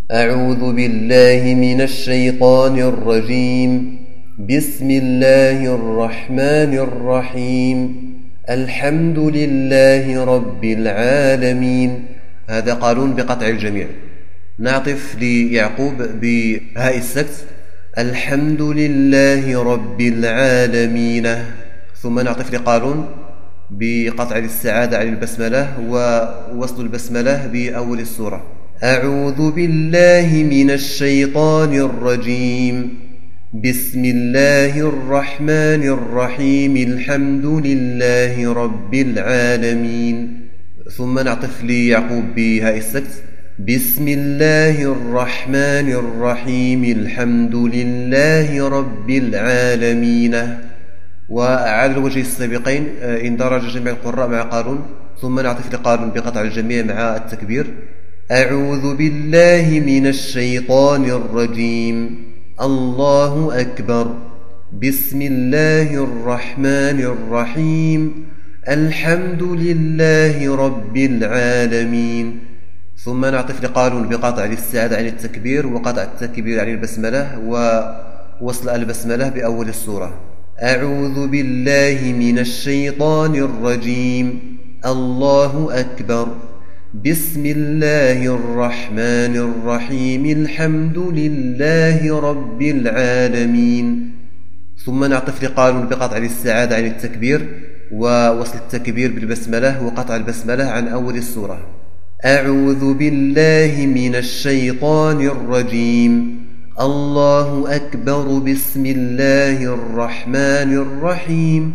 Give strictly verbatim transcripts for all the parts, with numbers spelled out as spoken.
أعوذ بالله من الشيطان الرجيم. بسم الله الرحمن الرحيم. الحمد لله رب العالمين. هذا قالون بقطع الجميع. نعطف ليعقوب بهاء السكت. الحمد لله رب العالمين. ثم نعطف لقالون بقطع الاستعاذة عن البسملة ووصل البسملة بأول السورة. أعوذ بالله من الشيطان الرجيم. بسم الله الرحمن الرحيم. الحمد لله رب العالمين. ثم نعطف ليعقوب بهاء السكت. بسم الله الرحمن الرحيم. الحمد لله رب العالمين. وعلى الوجه السابقين اندرج جميع القراء مع قارون. ثم نعطف لقارون بقطع الجميع مع التكبير. أعوذ بالله من الشيطان الرجيم. الله أكبر. بسم الله الرحمن الرحيم. الحمد لله رب العالمين. ثم نعطف لقارون بقطع الاستعاذة عن التكبير وقطع التكبير عن البسملة ووصل البسملة بأول السورة. أعوذ بالله من الشيطان الرجيم. الله أكبر. بسم الله الرحمن الرحيم. الحمد لله رب العالمين. ثم نعطف لقارون بقطع الاستعاذة عن التكبير ووصل التكبير بالبسملة وقطع البسملة عن أول السورة. أعوذ بالله من الشيطان الرجيم. الله أكبر. بسم الله الرحمن الرحيم.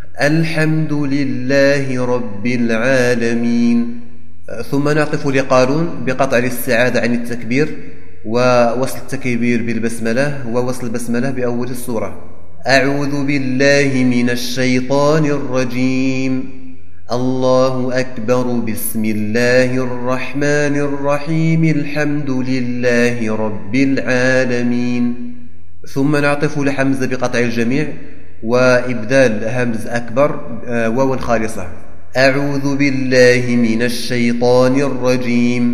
الحمد لله رب العالمين. ثم نعطف لقارون بقطع الاستعاذة عن التكبير ووصل التكبير بالبسملة ووصل البسملة بأول السورة. أعوذ بالله من الشيطان الرجيم. الله أكبر. بسم الله الرحمن الرحيم. الحمد لله رب العالمين. ثم نعطف لحمزة بقطع الجميع وإبدال همز أكبر واو خالصة. أعوذ بالله من الشيطان الرجيم.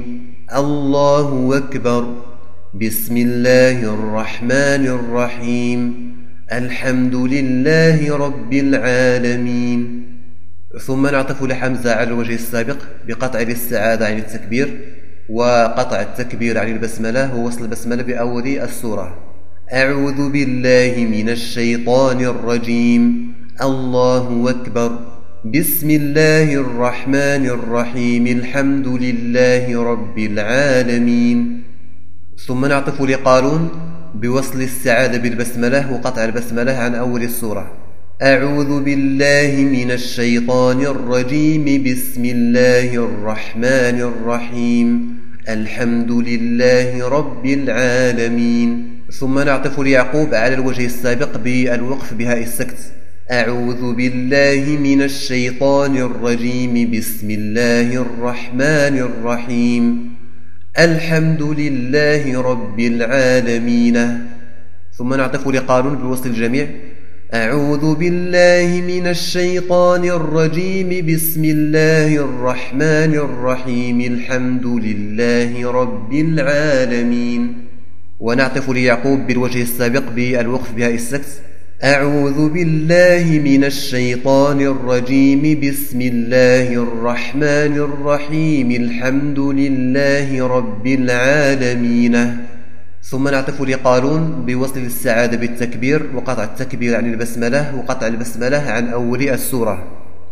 الله أكبر. بسم الله الرحمن الرحيم. الحمد لله رب العالمين. ثم نعطف لحمزة على الوجه السابق بقطع الاستعاذة عن التكبير وقطع التكبير عن البسملة ووصل البسملة بأول السورة. أعوذ بالله من الشيطان الرجيم. الله أكبر. بسم الله الرحمن الرحيم. الحمد لله رب العالمين. ثم نعطف لقارون بوصل الاستعاذة بالبسملة وقطع البسملة عن أول السورة. أعوذ بالله من الشيطان الرجيم. بسم الله الرحمن الرحيم. الحمد لله رب العالمين. ثم نعطف ليعقوب على الوجه السابق بالوقف بهاء السكت. أعوذ بالله من الشيطان الرجيم. بسم الله الرحمن الرحيم. الحمد لله رب العالمين. ثم نعطف لقارون بوصل الجميع. أعوذ بالله من الشيطان الرجيم. بسم الله الرحمن الرحيم. الحمد لله رب العالمين. ونعطف ليعقوب بالوجه السابق بالوقف بهاء السكت. أعوذ بالله من الشيطان الرجيم. بسم الله الرحمن الرحيم. الحمد لله رب العالمين. ثم نعطف لقارون بوصل الاستعاذة بالتكبير وقطع التكبير عن البسملة وقطع البسملة عن أول السورة.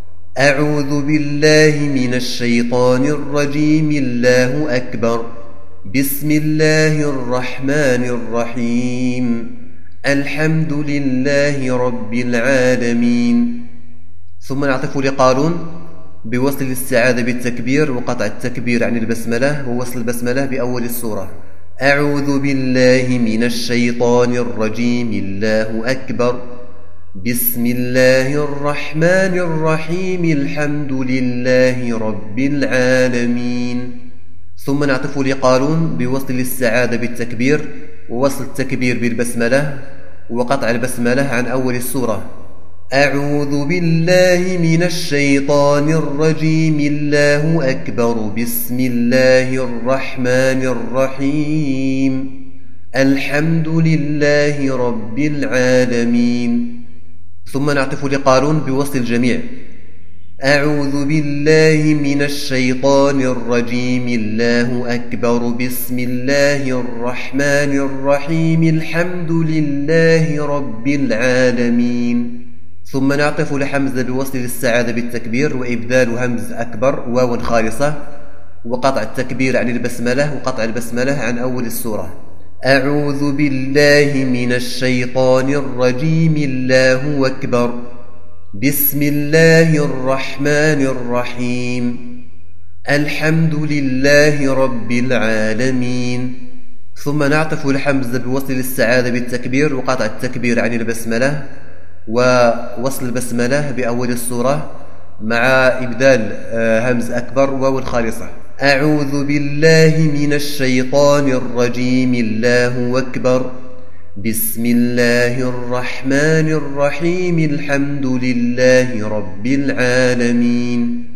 أعوذ بالله من الشيطان الرجيم. الله أكبر. بسم الله الرحمن الرحيم. الحمد لله رب العالمين. ثم نعطف لقارون بوصل الاستعاذة بالتكبير وقطع التكبير عن البسملة ووصل البسملة بأول السورة. أعوذ بالله من الشيطان الرجيم. الله أكبر. بسم الله الرحمن الرحيم. الحمد لله رب العالمين. ثم نعطف لقارون بوصل الاستعاذة بالتكبير ووصل التكبير بالبسملة وقطع البسملة عن أول السورة. أعوذ بالله من الشيطان الرجيم الله أكبر بسم الله الرحمن الرحيم الحمد لله رب العالمين. ثم نعطف لقارون بوصل الجميع. أعوذ بالله من الشيطان الرجيم الله أكبر بسم الله الرحمن الرحيم الحمد لله رب العالمين. ثم نعطف لحمزة بوصل السعادة بالتكبير وإبدال همز أكبر واو خالصة، وقطع التكبير عن البسملة وقطع البسملة عن أول السورة. أعوذ بالله من الشيطان الرجيم الله أكبر بسم الله الرحمن الرحيم الحمد لله رب العالمين. ثم نعطف الحمزة بوصل السعادة بالتكبير وقطع التكبير عن البسملة ووصل البسملة بأول السورة مع إبدال همز أكبر واو خالصة. أعوذ بالله من الشيطان الرجيم الله أكبر بسم الله الرحمن الرحيم الحمد لله رب العالمين.